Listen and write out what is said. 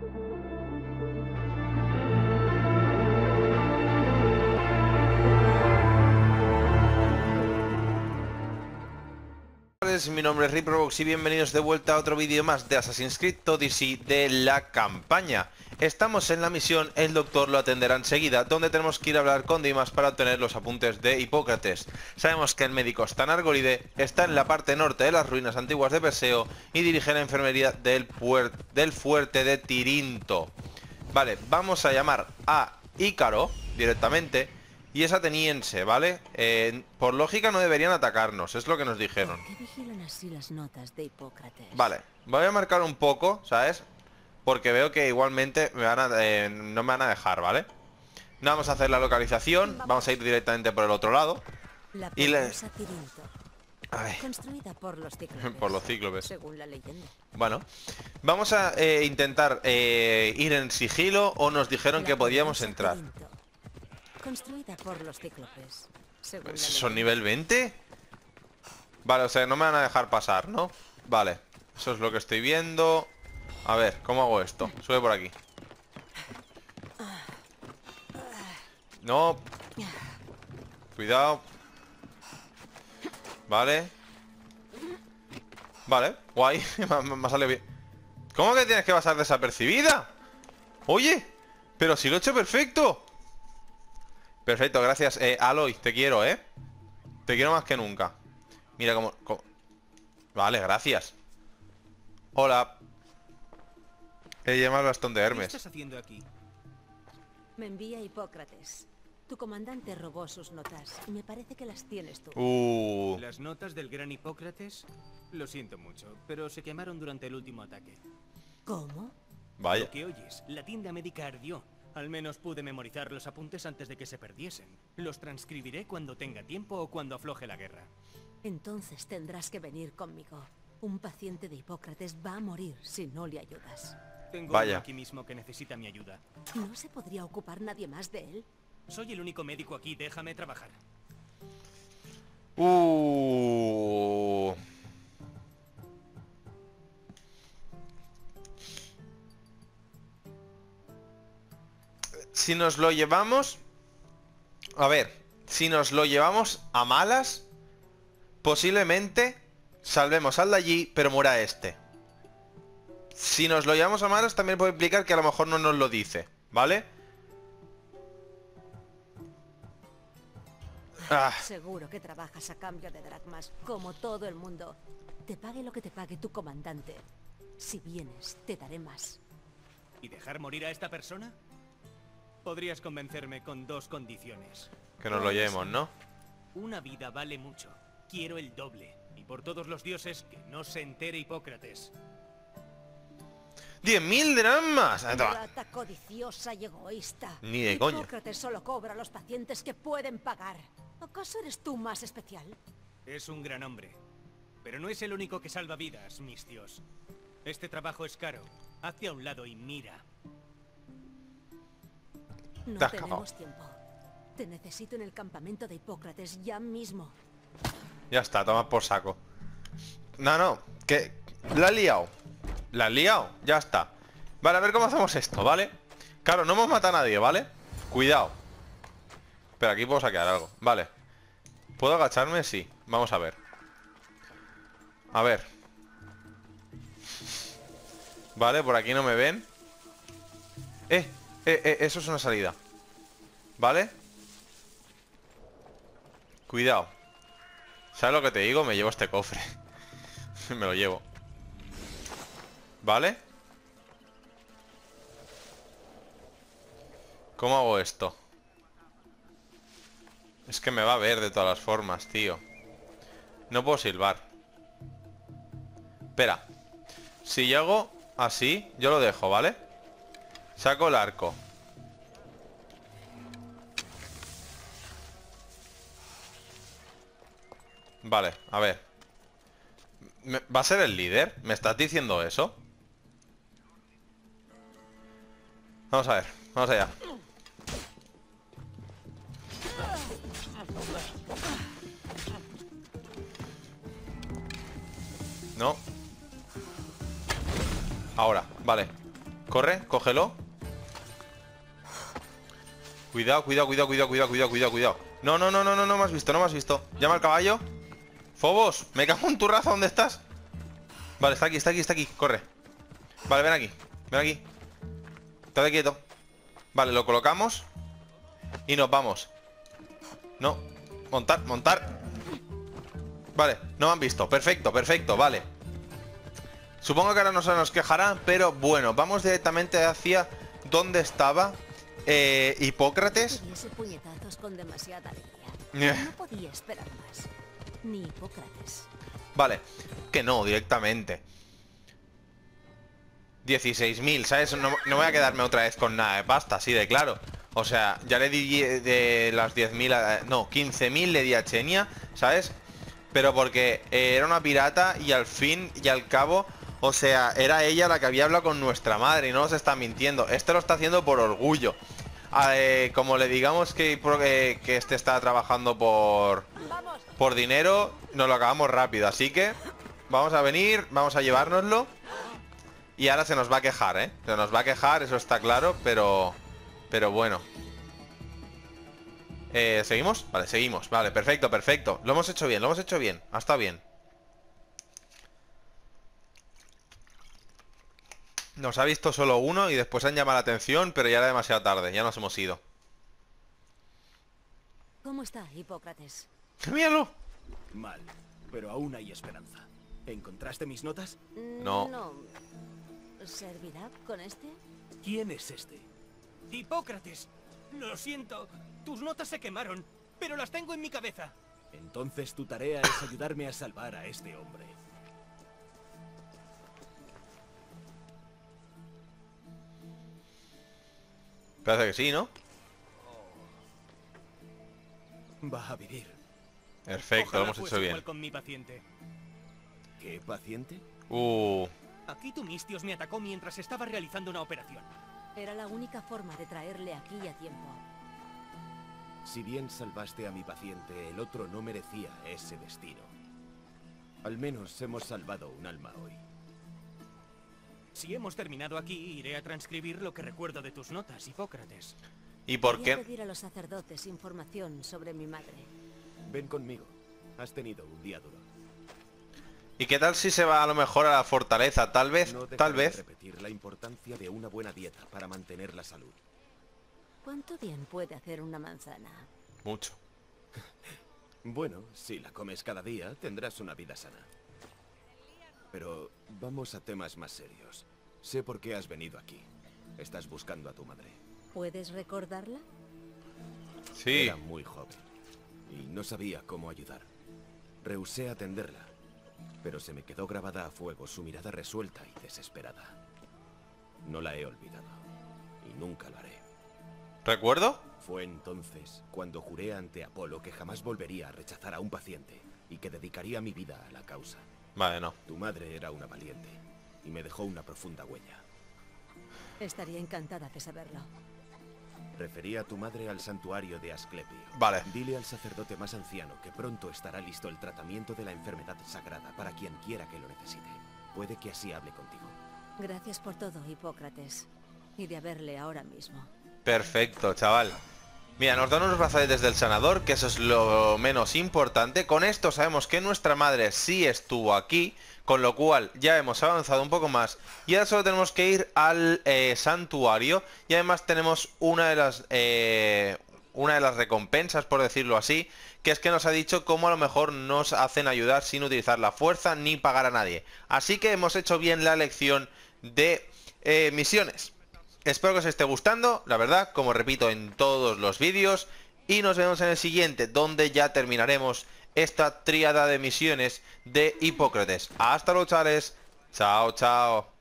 Mi nombre es Riprobox y bienvenidos de vuelta a otro vídeo más de Assassin's Creed Odyssey de la campaña. Estamos en la misión El Doctor lo atenderá enseguida, donde tenemos que ir a hablar con Dimas para obtener los apuntes de Hipócrates. Sabemos que el médico Stanargoride está en la parte norte de las ruinas antiguas de Perseo y dirige la enfermería del fuerte de Tirinto. Vale, vamos a llamar a Ícaro directamente. Y es ateniense, ¿vale? Por lógica no deberían atacarnos, es lo que nos dijeron. ¿Por qué vigilan así las notas de Hipócrates? Vale, voy a marcar un poco, ¿sabes? Porque veo que igualmente no me van a dejar, ¿vale? No vamos a hacer la localización, vamos a ir directamente por el otro lado. La y le... Tirinto, Ay. construida por los cíclopes. Por los cíclopes. Según la leyenda. Bueno, vamos a intentar ir en sigilo o nos dijeron que podíamos entrar. Tirinto, construida por los cíclopes. Según la ¿Son leyenda. nivel 20? Vale, o sea, no me van a dejar pasar, ¿no? Vale, eso es lo que estoy viendo. A ver, ¿cómo hago esto? Sube por aquí. No. Cuidado. Vale. Vale, guay. Me sale bien. ¿Cómo que tienes que pasar desapercibida? Oye, pero si lo he hecho perfecto. Perfecto, gracias. Aloy, te quiero, ¿eh? Te quiero más que nunca. Mira cómo... Vale, gracias. Hola. Llama al bastón de Hermes. ¿Qué estás haciendo aquí? Me envía Hipócrates. Tu comandante robó sus notas y me parece que las tienes tú. ¿Las notas del gran Hipócrates? Lo siento mucho, pero se quemaron durante el último ataque. ¿Cómo? Vaya. Lo que oyes, la tienda médica ardió. Al menos pude memorizar los apuntes antes de que se perdiesen. Los transcribiré cuando tenga tiempo o cuando afloje la guerra. Entonces tendrás que venir conmigo. Un paciente de Hipócrates va a morir si no le ayudas. Tengo Vaya. uno aquí mismo que necesita mi ayuda. ¿No se podría ocupar nadie más de él? Soy el único médico aquí, déjame trabajar. Si nos lo llevamos... A ver, si nos lo llevamos a malas, posiblemente salvemos al de allí, pero muera este. Si nos lo llevamos a malas, también puede implicar que a lo mejor no nos lo dice, ¿vale? Seguro que trabajas a cambio de dracmas, como todo el mundo. Te pague lo que te pague tu comandante. Si vienes, te daré más. ¿Y dejar morir a esta persona? Podrías convencerme con dos condiciones. Que nos lo llevemos, ¿no? Una vida vale mucho. Quiero el doble. Y por todos los dioses, que no se entere Hipócrates. 10.000 dracmas. Rata codiciosa y egoísta. Ni de coña. Hipócrates solo cobra a los pacientes que pueden pagar. ¿Acaso eres tú más especial? Es un gran hombre. Pero no es el único que salva vidas, mis dios. Este trabajo es caro. Hazte a un lado y mira. No Te has tenemos tiempo. Te necesito en el campamento de Hipócrates ya mismo. Ya está, toma por saco. No, que... La has liado. La has liado, ya está. Vale, a ver cómo hacemos esto, ¿vale? Claro, no hemos matado a nadie, ¿vale? Cuidado. Pero aquí puedo saquear algo, vale. ¿Puedo agacharme? Sí, vamos a ver. A ver. Vale, por aquí no me ven. Eso es una salida. ¿Vale? Cuidado. ¿Sabes lo que te digo? Me llevo este cofre. Me lo llevo. ¿Vale? ¿Cómo hago esto? Es que me va a ver de todas las formas, tío. No puedo silbar. Espera. Si yo hago así, yo lo dejo, ¿vale? Saco el arco. Vale, a ver. ¿Va a ser el líder? ¿Me estás diciendo eso? Vamos a ver, vamos allá. No. Ahora, vale. Corre, cógelo. Cuidado, cuidado, cuidado, cuidado, cuidado, cuidado, cuidado, cuidado. No, no, no, no, no, no me has visto, no me has visto. Llama al caballo. Fobos, me cago en tu raza, ¿dónde estás? Vale, está aquí, está aquí, está aquí, corre. Vale, ven aquí, ven aquí. Estate quieto. Vale, lo colocamos y nos vamos. No, montar, montar. Vale, no me han visto, perfecto, perfecto, vale. Supongo que ahora no se nos quejarán, pero bueno, vamos directamente hacia donde estaba Hipócrates. Diese puñetazos con demasiada alegría. No podía esperar más. Ni Hipócrates. Vale, que no, directamente 16.000, ¿sabes? No, no voy a quedarme otra vez con nada de pasta, así de claro. O sea, ya le di de las 10.000 no, 15.000 le di a Chenia, ¿sabes? Pero porque era una pirata y al fin y al cabo, o sea, era ella la que había hablado con nuestra madre y no nos está mintiendo. Este lo está haciendo por orgullo. Como le digamos que este está trabajando por dinero, nos lo acabamos rápido. Así que vamos a venir, vamos a llevárnoslo. Y ahora se nos va a quejar, ¿eh? Se nos va a quejar, eso está claro, pero bueno. ¿Seguimos? Vale, seguimos. Vale, perfecto, perfecto. Lo hemos hecho bien, lo hemos hecho bien. Ha estado bien. Nos ha visto solo uno y después han llamado la atención, pero ya era demasiado tarde, ya nos hemos ido. ¿Cómo está, Hipócrates? ¡Míralo! Mal, pero aún hay esperanza. ¿Encontraste mis notas? No. No. ¿Servirá con este? ¿Quién es este? ¡Hipócrates! Lo siento, tus notas se quemaron, pero las tengo en mi cabeza. Entonces tu tarea es ayudarme a salvar a este hombre. Parece que sí, ¿no? Va a vivir. Perfecto, Ojalá lo hemos fuese hecho bien. igual con mi paciente. ¿Qué paciente? Aquí Tumistios me atacó mientras estaba realizando una operación. Era la única forma de traerle aquí a tiempo. Si bien salvaste a mi paciente, el otro no merecía ese destino. Al menos hemos salvado un alma hoy. Si hemos terminado aquí, iré a transcribir lo que recuerdo de tus notas, Hipócrates. ¿Y por Quería qué? pedir a los sacerdotes información sobre mi madre. Ven conmigo. Has tenido un día duro. ¿Y qué tal si se va a lo mejor a la fortaleza? Tal vez, No dejaré tal de vez. repetir la importancia de una buena dieta para mantener la salud. ¿Cuánto bien puede hacer una manzana? Mucho. Bueno, si la comes cada día, tendrás una vida sana. Pero vamos a temas más serios. Sé por qué has venido aquí. Estás buscando a tu madre. ¿Puedes recordarla? Sí. Era muy joven y no sabía cómo ayudar. Rehusé atenderla, pero se me quedó grabada a fuego su mirada resuelta y desesperada. No la he olvidado y nunca lo haré. ¿Recuerdo? Fue entonces cuando juré ante Apolo que jamás volvería a rechazar a un paciente y que dedicaría mi vida a la causa. Vale, no. Tu madre era una valiente y me dejó una profunda huella. Estaría encantada de saberlo. Refería a tu madre al santuario de Asclepio. Vale. Dile al sacerdote más anciano que pronto estará listo el tratamiento de la enfermedad sagrada para quien quiera que lo necesite. Puede que así hable contigo. Gracias por todo, Hipócrates. Iré a verle ahora mismo. Perfecto, chaval. Mira, nos dan unos brazaletes del sanador, que eso es lo menos importante. Con esto sabemos que nuestra madre sí estuvo aquí, con lo cual ya hemos avanzado un poco más. Y ahora solo tenemos que ir al santuario. Y además tenemos una de las recompensas, por decirlo así, que es que nos ha dicho cómo a lo mejor nos hacen ayudar sin utilizar la fuerza ni pagar a nadie. Así que hemos hecho bien la elección de misiones. Espero que os esté gustando, la verdad, como repito en todos los vídeos. Y nos vemos en el siguiente, donde ya terminaremos esta tríada de misiones de Hipócrates. Hasta luego, chavales. Chao, chao.